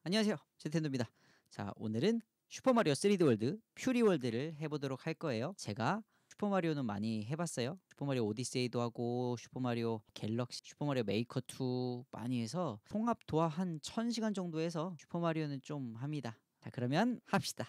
안녕하세요. 제텐도입니다. 자, 오늘은 슈퍼마리오 3D 월드 퓨리 월드를 해보도록 할 거예요. 제가 슈퍼마리오는 많이 해봤어요. 슈퍼마리오 오디세이도 하고 슈퍼마리오 갤럭시, 슈퍼마리오 메이커 2 많이 해서 통합 도합 한 1000시간 정도 해서 슈퍼마리오는 좀 합니다. 자, 그러면 합시다.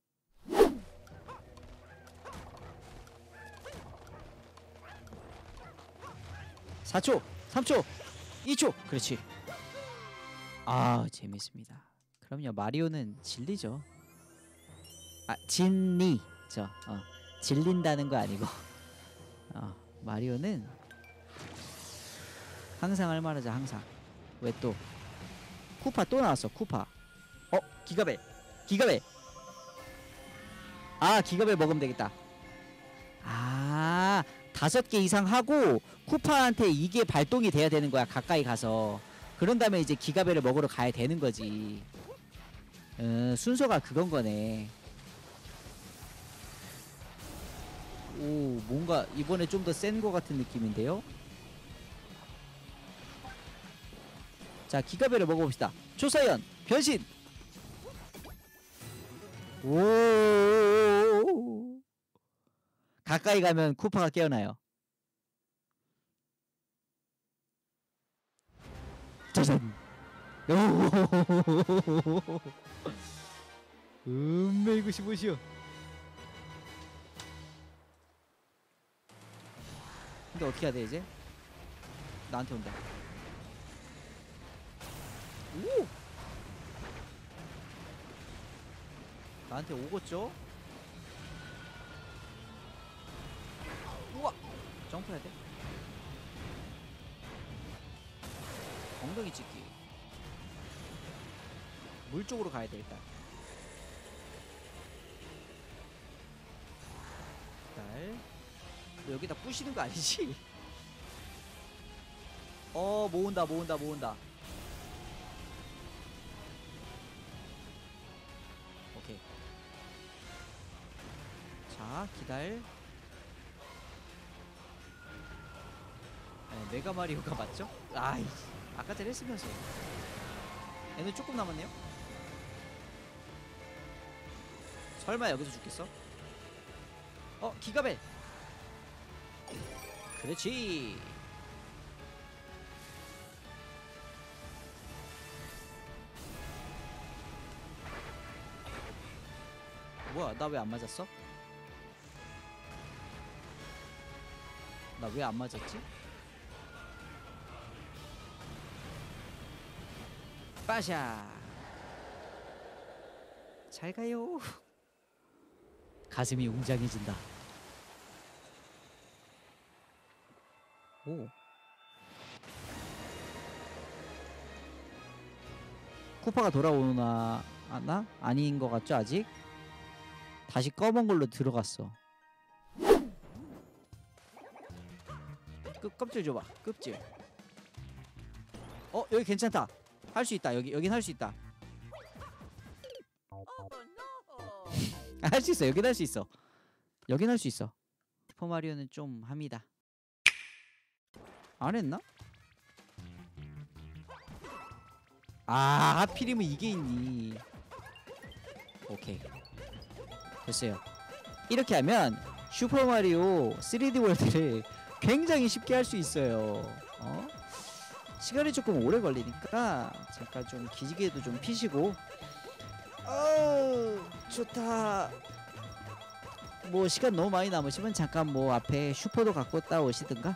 4초, 3초, 2초. 그렇지. 아, 재밌습니다. 그럼요, 마리오는 진리죠. 아, 진리죠. 질린다는 거 아니고 마리오는 항상 할 말하자. 항상. 왜 또 쿠파 또 나왔어. 쿠파. 기가벨. 기가벨. 아, 기가벨 먹으면 되겠다. 아, 5개 이상 하고 쿠파한테 이게 발동이 돼야 되는 거야. 가까이 가서. 그런 다음에 이제 기가벨을 먹으러 가야 되는 거지. 순서가 그건 거네. 오, 뭔가 이번에 좀 더 센 거 같은 느낌인데요. 자, 기가벨을 먹어봅시다. 초사연 변신. 오, 가까이 가면 쿠파가 깨어나요. 짜잔. 오, 음메이고 싶으시오. 근데 어떻게 해야 돼 이제? 나한테 온다. 오! 나한테 오겠죠? 우와! 점프해야 돼? 엉덩이 찍기. 물 쪽으로 가야 돼 일단. 달. 너 여기다 부시는 거 아니지? 모은다 모은다 모은다. 오케이. 자, 기다려. 메가 마리오가 맞죠? 아이, 아까 전에 했으면서. 얘는 조금 남았네요. 설마 여기서 죽겠어? 기가벨. 그렇지. 뭐야, 나 왜 안 맞았어? 나 왜 안 맞았지? 빠샤. 잘 가요. 가슴이 웅장해진다. 오. 쿠파가 돌아오나 아나? 아닌 것 같죠 아직? 다시 검은 걸로 들어갔어. 껍질 줘봐. 껍질. 여기 괜찮다. 할 수 있다. 여긴 할 수 있다. 할 수 있어. 여긴 할 수 있어. 여긴 할 수 있어. 슈퍼마리오는 좀 합니다. 안 했나? 아, 하필이면 이게 있니. 오케이, 됐어요. 이렇게 하면 슈퍼마리오 3D 월드를 굉장히 쉽게 할 수 있어요. 시간이 조금 오래 걸리니까 잠깐 좀 기지개도 좀 피시고. 좋다. 뭐 시간 너무 많이 남으시면 잠깐 뭐 앞에 슈퍼도 갖고 따오시든가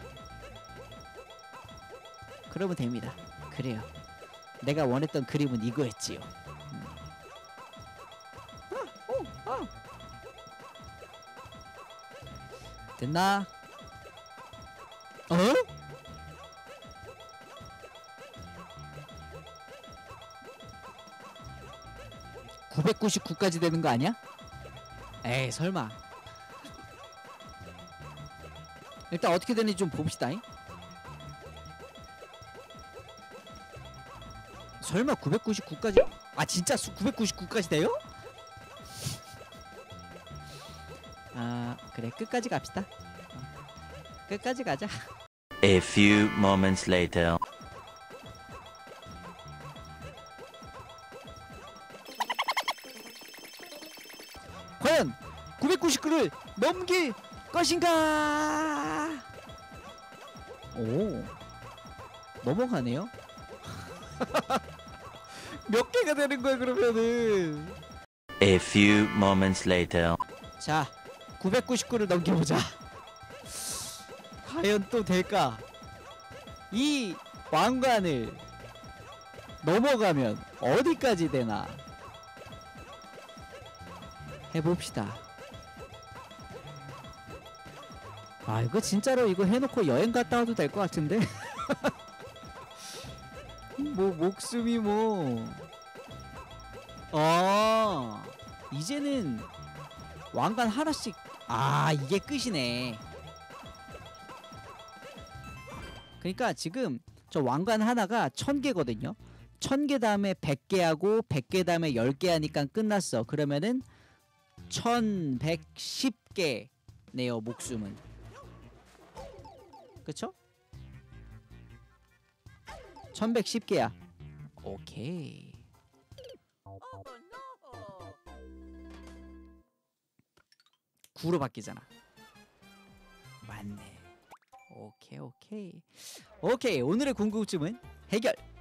그러면 됩니다. 그래요. 내가 원했던 그림은 이거였지요. 됐나? 999까지 되는 거 아니야? 에이, 설마. 일단 어떻게 되는지 좀 봅시다잉. 설마 999까지? 아, 진짜 999까지 돼요? 아, 그래, 끝까지 갑시다. 끝까지 가자. A few moments later. 과연 999를 넘길 것인가? 오, 넘어가네요. 몇 개가 되는 거야 그러면은? A few moments later. 자, 999를 넘겨보자. 과연 또 될까? 이 왕관을 넘어가면 어디까지 되나? 해봅시다. 아, 이거 진짜로 이거 해놓고 여행 갔다 와도 될 것 같은데? 뭐 목숨이 뭐. 이제는 왕관 하나씩. 아, 이게 끝이네. 그러니까 지금 저 왕관 하나가 1000개거든요. 1000개 다음에 100개 하고 100개 다음에 10개 하니까 끝났어. 그러면은 1110개네요, 목숨은. 그쵸? 1110개야. 오케이. 9로 바뀌잖아. 맞네. 오케이. 오케이. 오케이. 오늘의 궁금증은 해결.